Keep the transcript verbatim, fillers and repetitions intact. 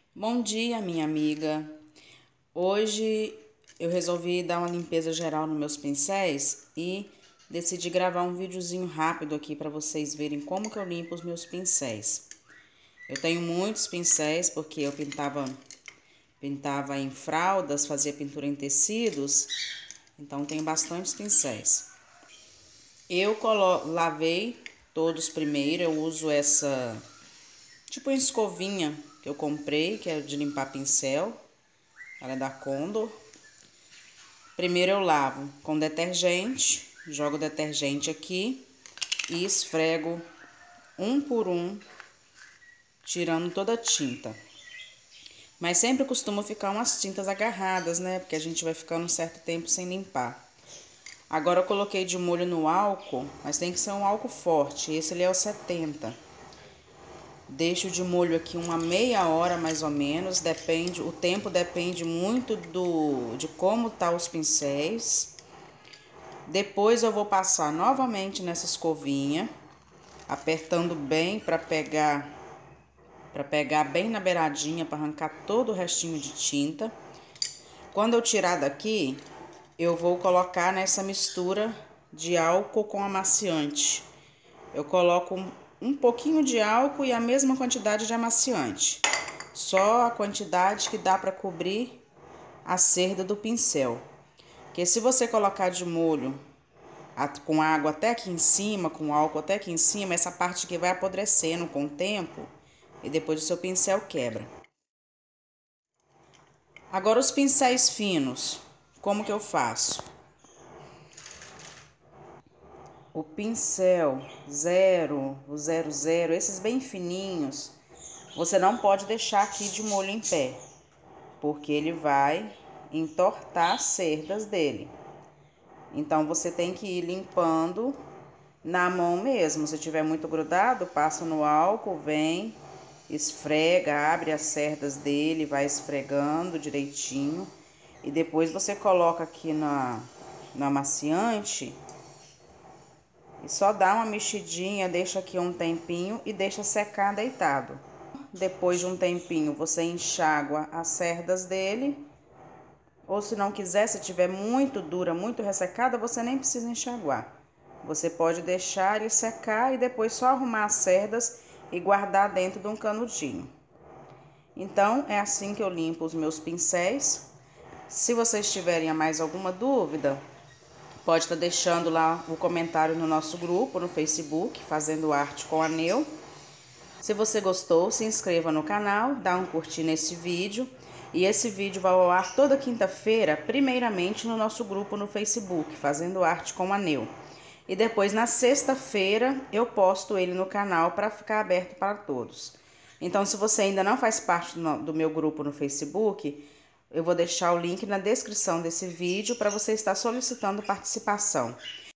Bom dia, minha amiga. Hoje eu resolvi dar uma limpeza geral nos meus pincéis e decidi gravar um videozinho rápido aqui para vocês verem como que eu limpo os meus pincéis. Eu tenho muitos pincéis porque eu pintava, pintava em fraldas, fazia pintura em tecidos, então tenho bastantes pincéis. Eu colo lavei todos primeiro, eu uso essa tipo uma escovinha que eu comprei, que é de limpar pincel. Ela é da Condor. Primeiro eu lavo com detergente, jogo o detergente aqui e esfrego um por um, tirando toda a tinta. Mas sempre costumo ficar umas tintas agarradas, né? Porque a gente vai ficando um certo tempo sem limpar. Agora eu coloquei de molho no álcool, mas tem que ser um álcool forte. Esse ele é o setenta. Deixo de molho aqui uma meia hora mais ou menos, depende, o tempo depende muito do de como tá os pincéis. Depois eu vou passar novamente nessa escovinha, apertando bem para pegar para pegar bem na beiradinha para arrancar todo o restinho de tinta. Quando eu tirar daqui, eu vou colocar nessa mistura de álcool com amaciante. Eu coloco um um pouquinho de álcool e a mesma quantidade de amaciante. Só a quantidade que dá para cobrir a cerda do pincel. Porque se você colocar de molho com água até aqui em cima, com álcool até aqui em cima, essa parte aqui vai apodrecendo com o tempo e depois o seu pincel quebra. Agora os pincéis finos, como que eu faço? O pincel zero, o zero zero, esses bem fininhos, você não pode deixar aqui de molho em pé, porque ele vai entortar as cerdas dele. Então você tem que ir limpando na mão mesmo. Se tiver muito grudado, passa no álcool, vem, esfrega, abre as cerdas dele, vai esfregando direitinho. E depois você coloca aqui na, no amaciante e só dá uma mexidinha, deixa aqui um tempinho e deixa secar deitado. Depois de um tempinho, você enxágua as cerdas dele. Ou se não quiser, se tiver muito dura, muito ressecada, você nem precisa enxaguar. Você pode deixar ele secar e depois só arrumar as cerdas e guardar dentro de um canudinho. Então, é assim que eu limpo os meus pincéis. Se vocês tiverem mais alguma dúvida, pode estar deixando lá o comentário no nosso grupo, no Facebook, Fazendo Arte com a Neu. Se você gostou, se inscreva no canal, dá um curtir nesse vídeo. E esse vídeo vai ao ar toda quinta-feira, primeiramente no nosso grupo no Facebook, Fazendo Arte com a Neu. E depois, na sexta-feira, eu posto ele no canal para ficar aberto para todos. Então, se você ainda não faz parte do meu grupo no Facebook, eu vou deixar o link na descrição desse vídeo para você estar solicitando participação.